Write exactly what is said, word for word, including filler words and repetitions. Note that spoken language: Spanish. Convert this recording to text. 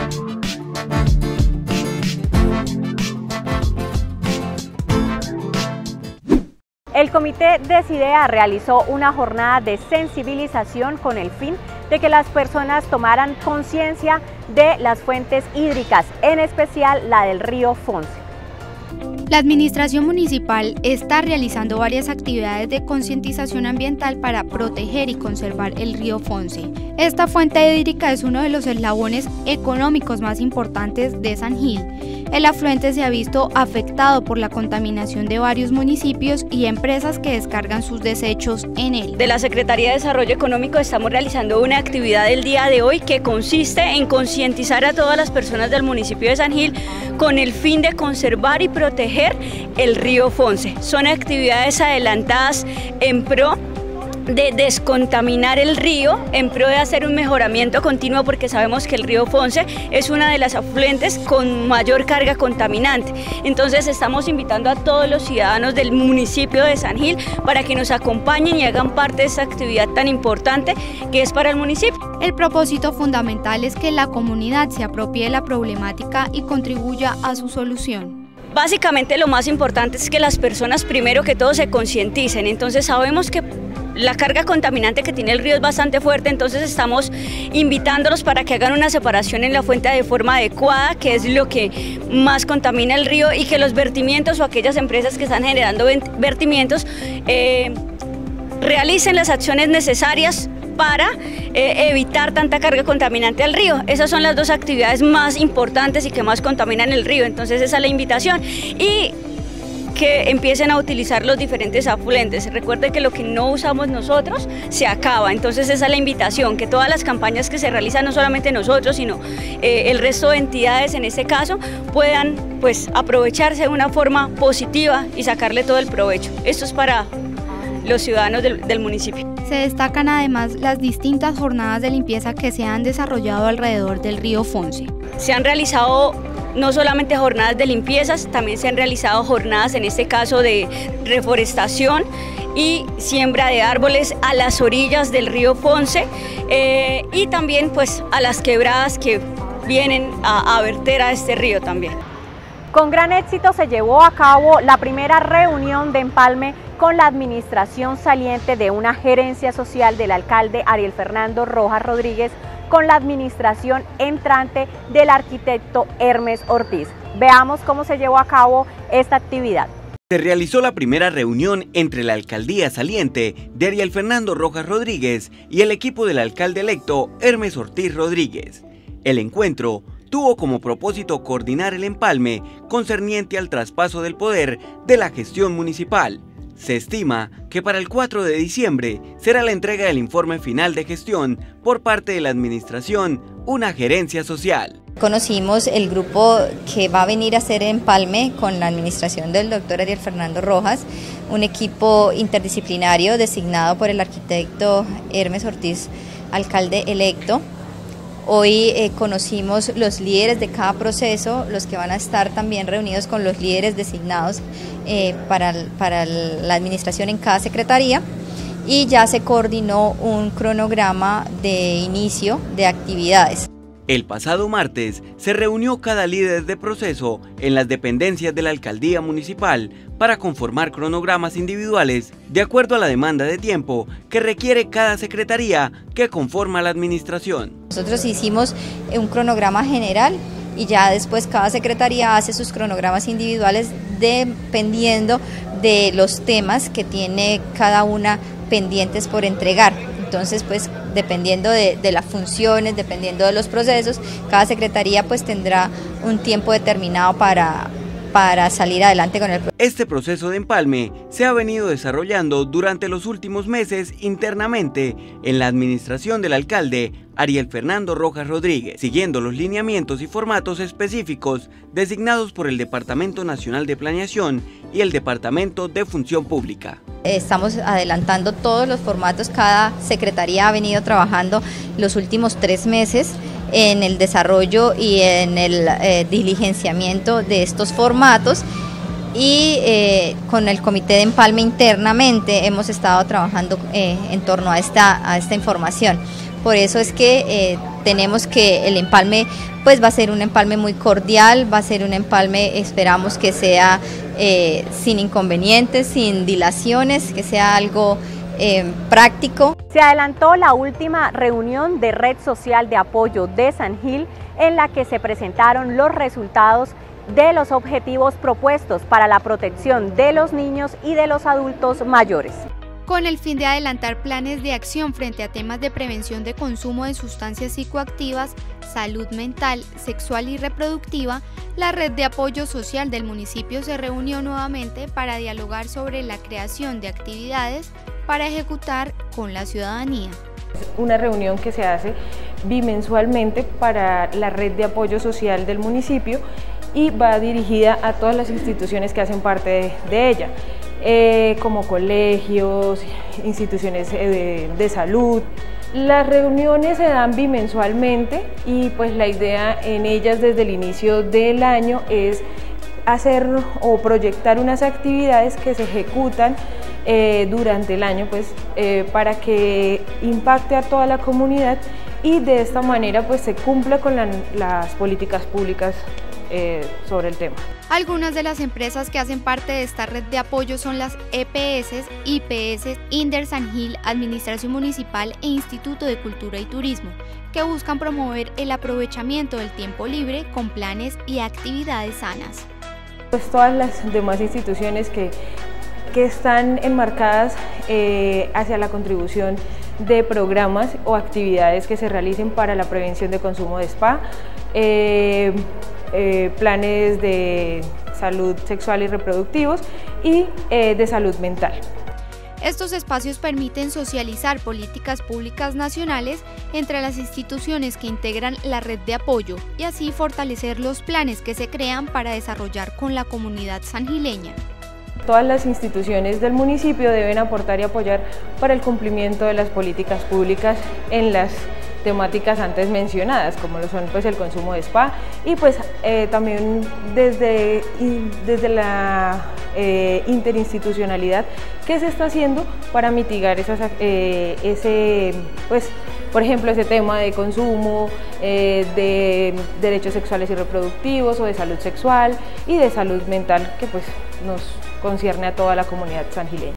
El Comité Decidea realizó una jornada de sensibilización con el fin de que las personas tomaran conciencia de las fuentes hídricas, en especial la del río Fonce. La Administración Municipal está realizando varias actividades de concientización ambiental para proteger y conservar el río Fonce. Esta fuente hídrica es uno de los eslabones económicos más importantes de San Gil. El afluente se ha visto afectado por la contaminación de varios municipios y empresas que descargan sus desechos en él. De la Secretaría de Desarrollo Económico estamos realizando una actividad el día de hoy que consiste en concientizar a todas las personas del municipio de San Gil con el fin de conservar y proteger el río Fonce. Son actividades adelantadas en pro de descontaminar el río, en pro de hacer un mejoramiento continuo, porque sabemos que el río Fonce es una de las afluentes con mayor carga contaminante. Entonces estamos invitando a todos los ciudadanos del municipio de San Gil para que nos acompañen y hagan parte de esta actividad tan importante que es para el municipio. El propósito fundamental es que la comunidad se apropie de la problemática y contribuya a su solución. Básicamente lo más importante es que las personas primero que todo se concienticen. Entonces sabemos que la carga contaminante que tiene el río es bastante fuerte, entonces estamos invitándolos para que hagan una separación en la fuente de forma adecuada, que es lo que más contamina el río, y que los vertimientos o aquellas empresas que están generando vertimientos eh, realicen las acciones necesarias para eh, evitar tanta carga contaminante al río. Esas son las dos actividades más importantes y que más contaminan el río, entonces esa es la invitación. Y que empiecen a utilizar los diferentes afluentes. Recuerde que lo que no usamos nosotros se acaba, entonces esa es la invitación, que todas las campañas que se realizan, no solamente nosotros, sino eh, el resto de entidades en este caso, puedan pues aprovecharse de una forma positiva y sacarle todo el provecho. Esto es para los ciudadanos del, del municipio. Se destacan además las distintas jornadas de limpieza que se han desarrollado alrededor del río Fonce. Se han realizado no solamente jornadas de limpiezas, también se han realizado jornadas en este caso de reforestación y siembra de árboles a las orillas del río Fonce eh, y también pues a las quebradas que vienen a, a verter a este río también. Con gran éxito se llevó a cabo la primera reunión de empalme con la administración saliente de una gerencia social del alcalde Ariel Fernando Rojas Rodríguez con la administración entrante del arquitecto Hermes Ortiz. Veamos cómo se llevó a cabo esta actividad. Se realizó la primera reunión entre la alcaldía saliente de Ariel Fernando Rojas Rodríguez y el equipo del alcalde electo Hermes Ortiz Rodríguez. El encuentro tuvo como propósito coordinar el empalme concerniente al traspaso del poder de la gestión municipal. Se estima que para el cuatro de diciembre será la entrega del informe final de gestión por parte de la administración, una gerencia social. Conocimos el grupo que va a venir a hacer empalme con la administración del doctor Ariel Fernando Rojas, un equipo interdisciplinario designado por el arquitecto Hermes Ortiz, alcalde electo. Hoy eh, conocimos los líderes de cada proceso, los que van a estar también reunidos con los líderes designados eh, para, para la administración en cada secretaría, y ya se coordinó un cronograma de inicio de actividades. El pasado martes se reunió cada líder de proceso en las dependencias de la alcaldía municipal para conformar cronogramas individuales de acuerdo a la demanda de tiempo que requiere cada secretaría que conforma la administración. Nosotros hicimos un cronograma general y ya después cada secretaría hace sus cronogramas individuales dependiendo de los temas que tiene cada una pendientes por entregar. Entonces, pues, dependiendo de, de las funciones, dependiendo de los procesos, cada secretaría pues tendrá un tiempo determinado para, para salir adelante con el proceso. Este proceso de empalme se ha venido desarrollando durante los últimos meses internamente en la administración del alcalde Ariel Fernando Rojas Rodríguez, siguiendo los lineamientos y formatos específicos designados por el Departamento Nacional de Planeación y el Departamento de Función Pública. Estamos adelantando todos los formatos, cada secretaría ha venido trabajando los últimos tres meses en el desarrollo y en el eh, diligenciamiento de estos formatos, y eh, con el comité de empalme internamente hemos estado trabajando eh, en torno a esta, a esta información. Por eso es que eh, tenemos que el empalme pues va a ser un empalme muy cordial, va a ser un empalme, esperamos que sea eh, sin inconvenientes, sin dilaciones, que sea algo eh, práctico. Se adelantó la última reunión de Red Social de Apoyo de San Gil, en la que se presentaron los resultados de los objetivos propuestos para la protección de los niños y de los adultos mayores. Con el fin de adelantar planes de acción frente a temas de prevención de consumo de sustancias psicoactivas, salud mental, sexual y reproductiva, la Red de Apoyo Social del municipio se reunió nuevamente para dialogar sobre la creación de actividades para ejecutar con la ciudadanía. Una reunión que se hace bimensualmente para la Red de Apoyo Social del municipio y va dirigida a todas las instituciones que hacen parte de, de ella. Eh, como colegios, instituciones de, de salud. Las reuniones se dan bimensualmente y pues la idea en ellas desde el inicio del año es hacer o proyectar unas actividades que se ejecutan eh, durante el año pues, eh, para que impacte a toda la comunidad y de esta manera pues, se cumpla con la, las políticas públicas eh, sobre el tema. Algunas de las empresas que hacen parte de esta red de apoyo son las E P S, I P S, Inder San Gil, Administración Municipal e Instituto de Cultura y Turismo, que buscan promover el aprovechamiento del tiempo libre con planes y actividades sanas. Pues todas las demás instituciones que, que están enmarcadas eh, hacia la contribución de programas o actividades que se realicen para la prevención de consumo de spa, eh, Eh, planes de salud sexual y reproductivos y eh, de salud mental. Estos espacios permiten socializar políticas públicas nacionales entre las instituciones que integran la red de apoyo y así fortalecer los planes que se crean para desarrollar con la comunidad sangileña. Todas las instituciones del municipio deben aportar y apoyar para el cumplimiento de las políticas públicas en las temáticas antes mencionadas, como lo son pues, el consumo de spa y pues eh, también desde, desde la eh, interinstitucionalidad que se está haciendo para mitigar esas, eh, ese, pues, por ejemplo, ese tema de consumo, eh, de derechos sexuales y reproductivos o de salud sexual y de salud mental que pues, nos concierne a toda la comunidad sangileña.